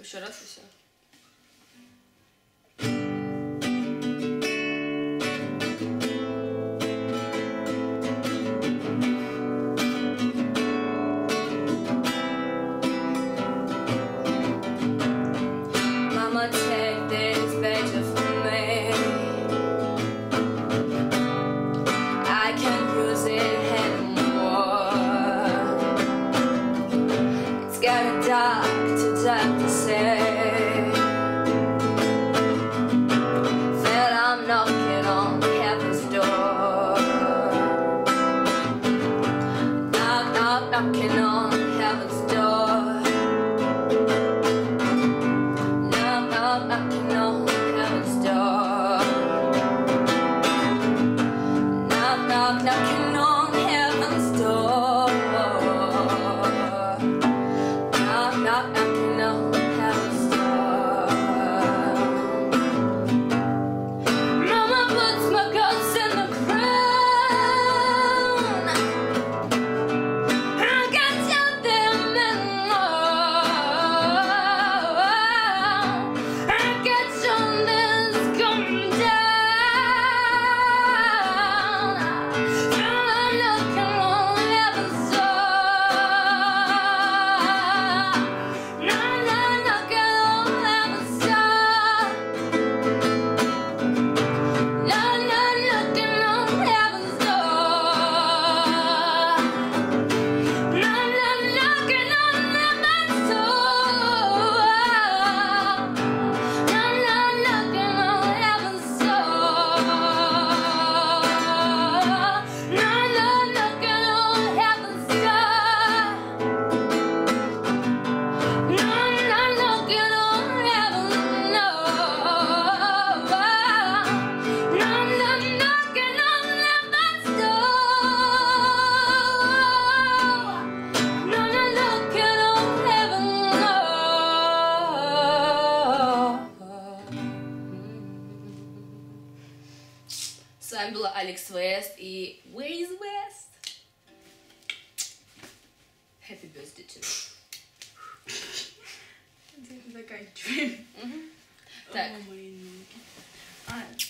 Еще раз и все. Mama, take this picture from me. I can't use it anymore. It's getting dark, too dark to say. Feel I'm knocking on heaven's door. Knock, knock, knocking on heaven's door. Knocking on heaven's door. Knock, knock, knocking on heaven's door. Knock, knock, knocking on heaven's door. Mama puts my guts in the ground. I can't tell them anymore. С вами была Алекс Вест и Where is West? Happy birthday to you. Заканчиваем. Так. О, мои ноги.